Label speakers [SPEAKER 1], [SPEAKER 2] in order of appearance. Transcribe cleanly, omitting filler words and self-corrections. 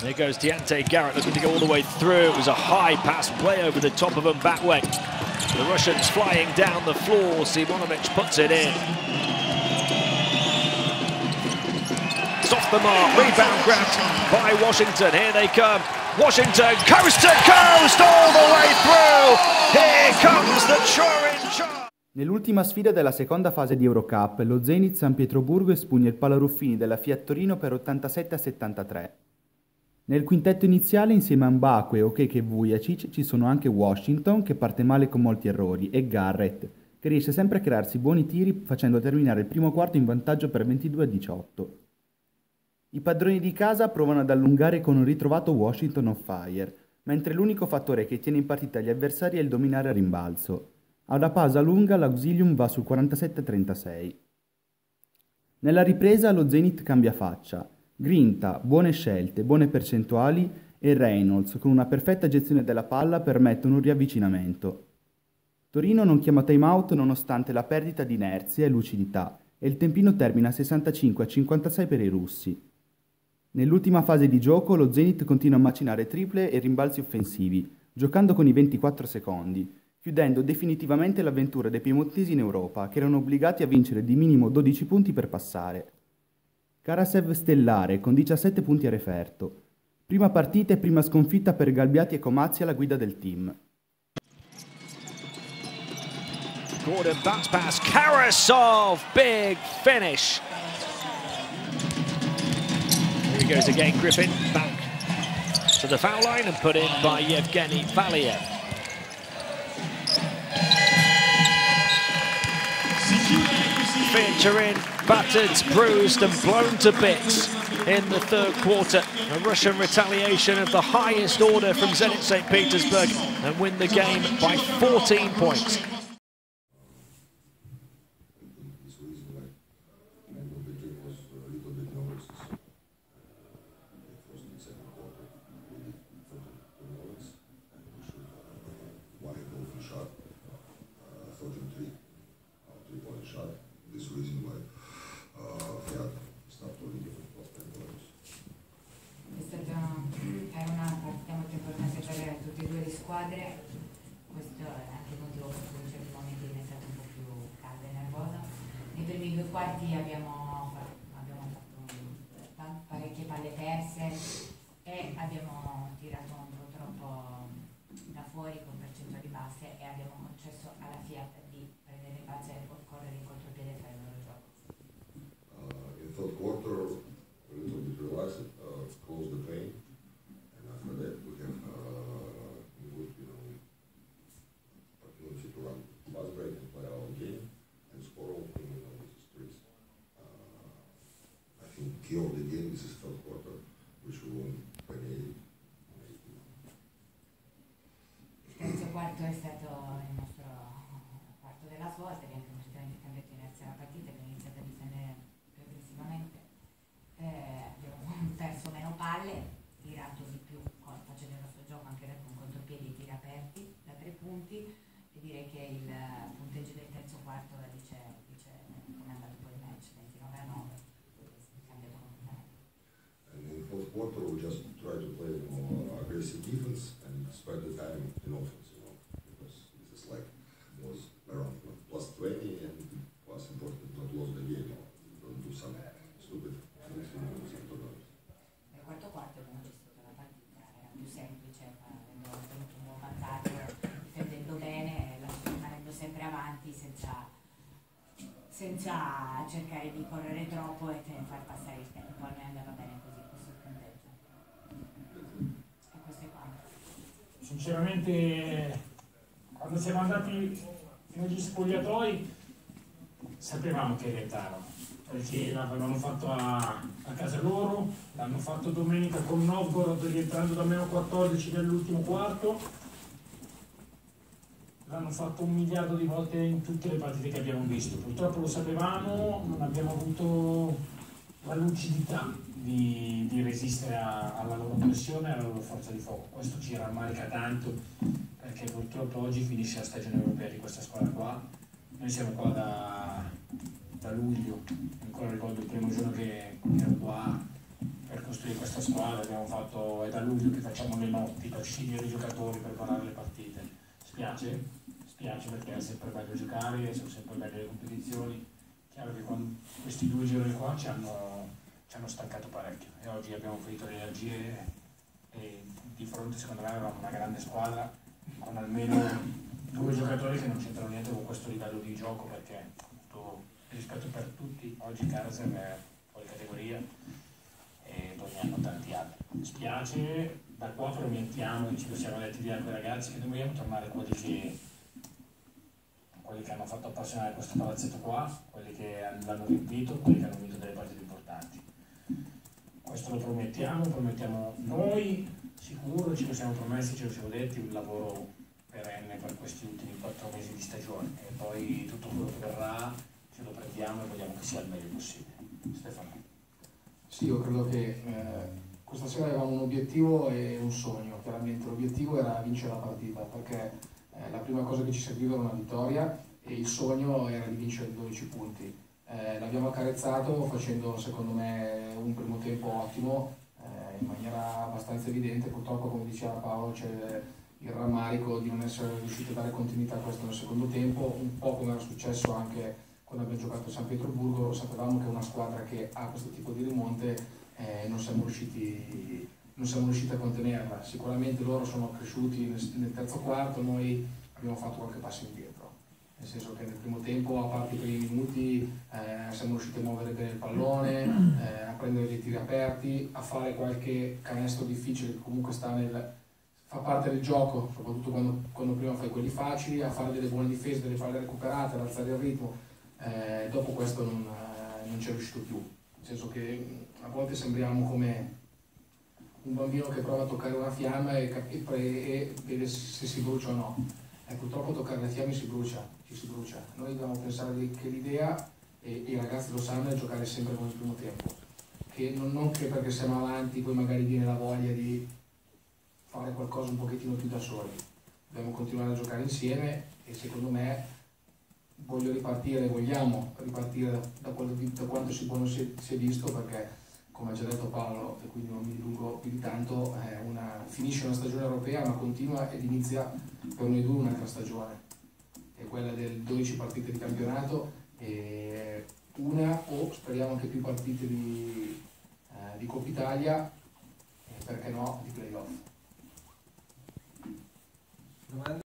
[SPEAKER 1] There goes Deante Garrett looking to go all the way through. It was a high pass way over the top of Mbappe. The Russians flying down the floor. Simonovic puts it in. It's off the mark. Rebound grabbed by Washington. Here they come. Washington coast to coast all the way through. Here comes the Turin charge.
[SPEAKER 2] Nell'ultima sfida della seconda fase di Eurocup, lo Zenit San Pietroburgo espugna il Palaruffini della Fiat Torino per 87-73. Nel quintetto iniziale, insieme a Mbappe, Okeke e Vujacic, ci sono anche Washington, che parte male con molti errori, e Garrett, che riesce sempre a crearsi buoni tiri facendo terminare il primo quarto in vantaggio per 22-18. I padroni di casa provano ad allungare con un ritrovato Washington on fire, mentre l'unico fattore che tiene in partita gli avversari è il dominare a rimbalzo. A una pausa lunga l'Auxilium va sul 47-36. Nella ripresa lo Zenit cambia faccia. Grinta, buone scelte, buone percentuali e Reynolds con una perfetta gestione della palla permettono un riavvicinamento. Torino non chiama timeout nonostante la perdita di inerzia e lucidità e il tempino termina 65-56 per i russi. Nell'ultima fase di gioco lo Zenit continua a macinare triple e rimbalzi offensivi, giocando con i 24 secondi, chiudendo definitivamente l'avventura dei piemontesi in Europa, che erano obbligati a vincere di minimo 12 punti per passare. Karasev stellare con 17 punti a referto. Prima partita e prima sconfitta per Galbiati e Comazzi alla guida del team.
[SPEAKER 1] Gordon bounce pass, Karasov, big finish. Here he goes again, Griffin back to the foul line and put in by Yevgeny Valiev. Turin battered, bruised and blown to bits in the third quarter. A Russian retaliation of the highest order from Zenit St. Petersburg and win the game by 14 points.
[SPEAKER 3] Squadre, questo è anche il motivo per cui in certi momenti è diventata un po' più calda e nervosa. Nei primi due quarti abbiamo fatto parecchie palle perse e abbiamo tirato purtroppo da fuori con percentuali basse e abbiamo concesso alla Fiat di prendere il balzo e correre in contropiede per il loro gioco.
[SPEAKER 4] In third quarter, a little bit relaxed, close the drain, and after that we have opportunity to run fast break and play our game and score all these threes. I think key of the game is this third quarter, which we won 28.
[SPEAKER 3] Il terzo quarto è stato il nostro quarto della svolta, abbiamo completamente cambiato inerzia la partita, abbiamo iniziato a difendere più aggressivamente, abbiamo perso meno palle, tirato di più, facendo il nostro gioco anche con contropiedi e tiri aperti da 3 punti. Direi che il punteggio del terzo quarto dice come è andato poi il match, 29-9, è cambiato completamente.
[SPEAKER 4] And in the fourth quarter we just try to play more aggressive defense and spend the time in offense, because this is like was around plus 20 and it was important not lose the game or don't do some stupid things
[SPEAKER 3] Nel quarto quarto abbiamo gestito la partita, era più semplice, avendo ottenuto un buon vantaggio, difendendo bene, rimanendo sempre avanti senza cercare di correre troppo e far passare il tempo. A noi andava bene così questo punteggio. E questo è quanto.
[SPEAKER 5] Sinceramente, quando siamo andati negli spogliatoi sapevamo che retarono, perché l'avevano fatto a casa loro, l'hanno fatto domenica con Novgorod rientrando da meno 14 nell'ultimo quarto. L'hanno fatto 1 miliardo di volte in tutte le partite che abbiamo visto. Purtroppo lo sapevamo, non abbiamo avuto la lucidità di resistere alla loro pressione e alla loro forza di fuoco. Questo ci rammarica tanto, perché purtroppo oggi finisce la stagione europea di questa squadra qua. Noi siamo qua da luglio, ancora ricordo il primo giorno che ero qua per costruire costruire questa squadra, è da luglio che facciamo le notti per scegliere i giocatori, per preparare le partite. Spiace perché è sempre bello giocare, sono sempre belle le competizioni. Chiaro che con questi 2 gironi qua ci hanno stancato parecchio e oggi abbiamo finito le energie e di fronte secondo me avevamo una grande squadra con almeno 2 giocatori che non c'entrano niente con questo livello di gioco, perché rispetto per tutti, oggi Karasem è fuori categoria e poi ne hanno tanti altri. Mi spiace, da qua promettiamo, ci siamo detti via con i ragazzi, che dobbiamo tornare quelli che hanno fatto appassionare questo palazzetto qua, quelli che l'hanno riempito, quelli che hanno vinto delle partite importanti. Questo lo promettiamo noi, sicuro, ce lo siamo promessi, ce lo siamo detti, un lavoro perenne per questi ultimi 4 mesi di stagione e poi tutto quello che verrà ce lo prendiamo e vogliamo che sia il meglio possibile. Stefano.
[SPEAKER 6] Sì, io credo che questa sera avevamo un obiettivo e un sogno. Chiaramente l'obiettivo era vincere la partita, perché la prima cosa che ci serviva era una vittoria e il sogno era di vincere 12 punti. L'abbiamo accarezzato facendo secondo me un primo tempo ottimo, in maniera abbastanza evidente. Purtroppo, come diceva Paolo, c'è il rammarico di non essere riusciti a dare continuità a questo nel secondo tempo, un po' come era successo anche quando abbiamo giocato a San Pietroburgo. Sapevamo che è una squadra che ha questo tipo di rimonte, non siamo riusciti a contenerla. Sicuramente loro sono cresciuti nel terzo quarto, noi abbiamo fatto qualche passo indietro, nel senso che nel primo tempo, a parte i primi minuti, siamo riusciti a muovere bene il pallone, a prendere dei tiri aperti, a fare qualche canestro difficile che comunque fa parte del gioco, soprattutto quando prima fai quelli facili, a fare delle buone difese, delle palle recuperate, ad alzare il ritmo. Dopo questo non ci è riuscito più, nel senso che a volte sembriamo come un bambino che prova a toccare una fiamma e vede se si brucia o no. Purtroppo toccare le fiamme ci si brucia. Noi dobbiamo pensare che l'idea, e i ragazzi lo sanno, è giocare sempre con il primo tempo, che non che perché siamo avanti poi magari viene la voglia di fare qualcosa un pochettino più da soli. Dobbiamo continuare a giocare insieme e secondo me vogliamo ripartire da quanto si è visto, perché come ha già detto Paolo, e quindi non mi dilungo più di tanto, finisce una stagione europea ma continua ed inizia per noi due un'altra stagione, è quella del 12 partite di campionato e una o speriamo anche più partite di Coppa Italia e perché no di playoff.